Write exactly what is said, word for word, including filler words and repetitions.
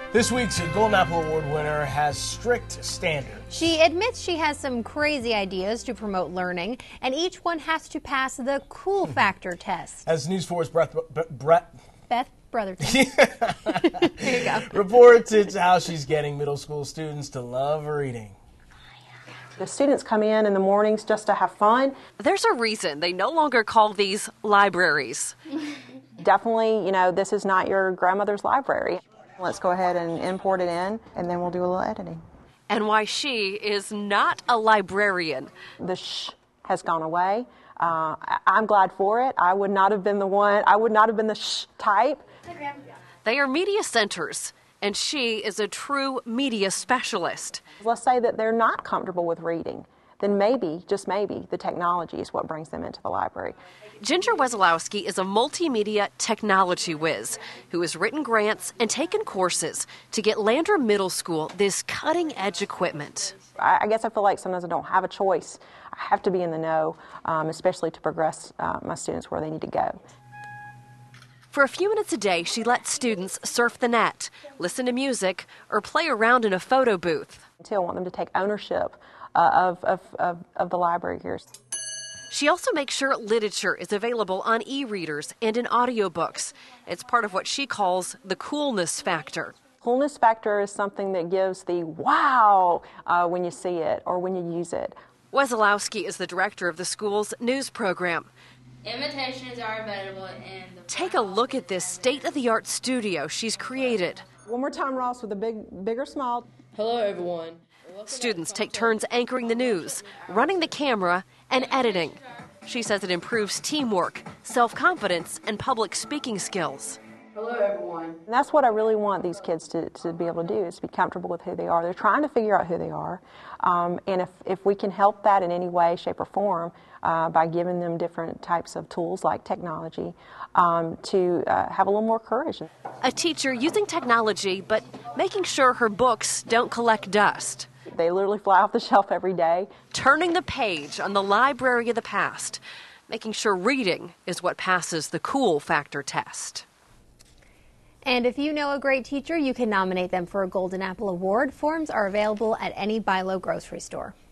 This week's Golden Apple Award winner has strict standards. She admits she has some crazy ideas to promote learning, and each one has to pass the cool factor test. As News four's Brett, Brett Beth Brotherton. There you go. reports, it's how she's getting middle school students to love reading. The students come in in the mornings just to have fun. There's a reason they no longer call these libraries. Definitely, you know, this is not your grandmother's library. Let's go ahead and import it in, and then we'll do a little editing. And why she is not a librarian. The sh has gone away. Uh, I'm glad for it. I would not have been the one, I would not have been the sh type. They are media centers, and she is a true media specialist. Let's say that they're not comfortable with reading. Then maybe, just maybe, the technology is what brings them into the library. Ginger Wesolowski is a multimedia technology whiz who has written grants and taken courses to get Landrum Middle School this cutting-edge equipment. I, I guess I feel like sometimes I don't have a choice. I have to be in the know, um, especially to progress uh, my students where they need to go. For a few minutes a day, she lets students surf the net, listen to music, or play around in a photo booth. Until I want them to take ownership uh, of, of, of, of the library here. She also makes sure literature is available on e-readers and in audiobooks. It's part of what she calls the coolness factor. Coolness factor is something that gives the wow uh, when you see it or when you use it. Wesolowski is the director of the school's news program. Invitations are available in the... Take a look at this state-of-the-art studio she's created. One more time, Ross, with a big, bigger smile. Hello, everyone. Students take turns anchoring the news, running the camera, and editing. She says it improves teamwork, self-confidence, and public speaking skills. Hello, everyone. And that's what I really want these kids to, to be able to do, is be comfortable with who they are. They're trying to figure out who they are. Um, and if, if we can help that in any way, shape, or form uh, by giving them different types of tools like technology um, to uh, have a little more courage. A teacher using technology, but making sure her books don't collect dust. They literally fly off the shelf every day. Turning the page on the library of the past, making sure reading is what passes the cool factor test. And if you know a great teacher, you can nominate them for a Golden Apple Award. Forms are available at any Bi-Lo grocery store.